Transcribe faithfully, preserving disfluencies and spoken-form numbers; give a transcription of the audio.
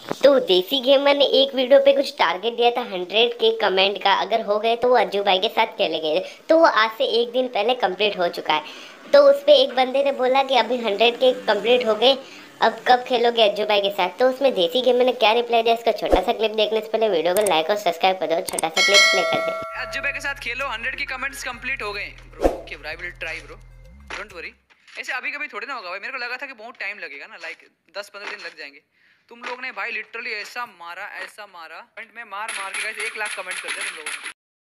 तो देसी गेमर ने एक वीडियो पे कुछ टारगेट दिया था हंड्रेड के कमेंट का, अगर हो गए तो वो अज्जू भाई के साथ खेले गए। तो वो आज से एक दिन पहले कंप्लीट हो चुका है। तो उस पे एक बंदे ने बोला कि अभी हंड्रेड के कंप्लीट हो गए, अब कब खेलोगे अज्जू भाई के साथ। तो उसमें देसी गेमर ने क्या रिप्लाई दिया, इसका छोटा सा क्लिप देखने से पहले वीडियो को लाइक और सब्सक्राइब कर दो। छोटा सा क्लिप प्ले कर दे। अज्जू भाई के साथ खेलो, हंड्रेड की कमेंट्स कंप्लीट हो गए bro. Okay bro, I will try bro, don't worry. ऐसे अभी कभी थोड़ी ना होगा भाई, मेरे को लगा था कि बहुत टाइम लगेगा ना, लाइक दस पंद्रह दिन लग जाएंगे। तुम लोग ने भाई लिटरली ऐसा मारा ऐसा मारा, कमेंट में मार मार के गाइस एक लाख कमेंट कर दिया तुम लोगों ने।